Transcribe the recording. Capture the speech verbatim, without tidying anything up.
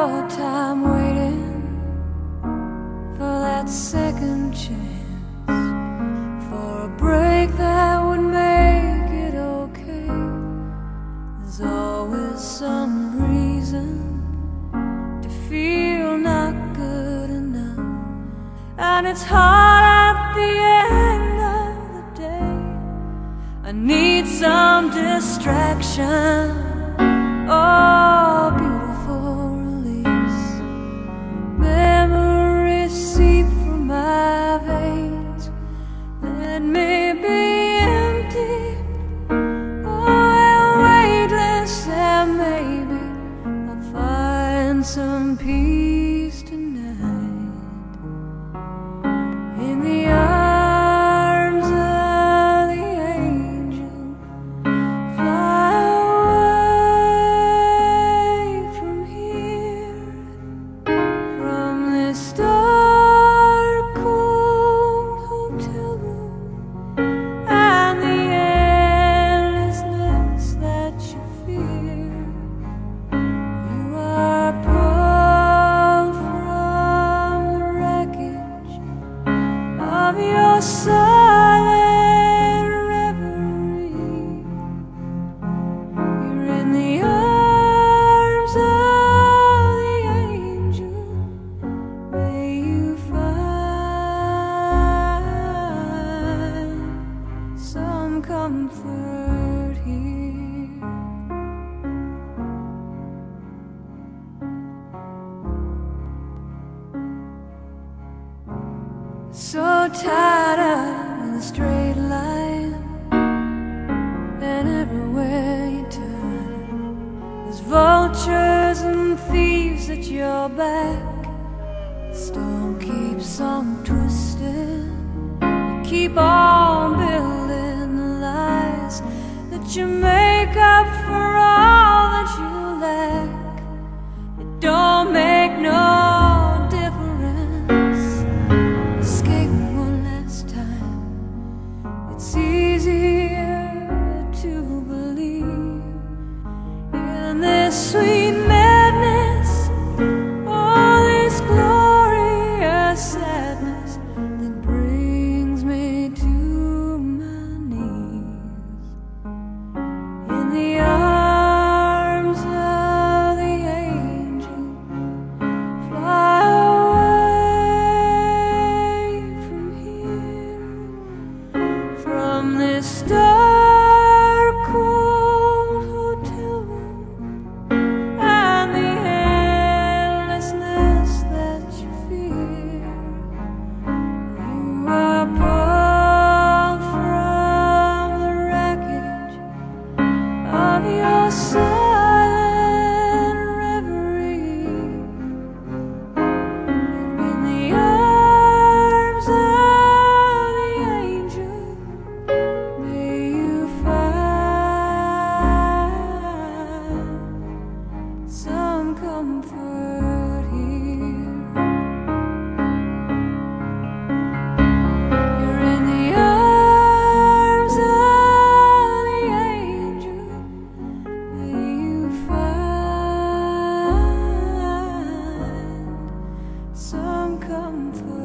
your time waiting for that second chance, for a break that would make it okay. There's always some reason to feel not good enough, and it's hard at the end of the day. I need some distraction. Oh, beautiful release. Memories seep from my veins. Let me be empty. Oh, and weightless, and maybe I'll find some peace tonight in the arms of the angel. Fly away from here, from this dark, cold hotel room, and the endlessness that you fear. You are pulled from the wreckage of your silent reverie. You're in the arms of the angel. May you find some comfort here. So tired of the straight line, and everywhere you turn, there's vultures and thieves at your back. The storm keeps on twisting. You keep on building the lies that you make up for all that you lack. It don't make no difference. Escape one last time. It's easier to believe in this sweet madness, all this glorious sadness that brings me to my knees. In the arms of the angel, fly away from here, from this dark, cold hotel room, and the endlessness that you fear. You are pulled from the wreckage of your silent reverie. You're in the arms of the angel. May you find some comfort here. You're in the arms of the angel. May you find some comfort.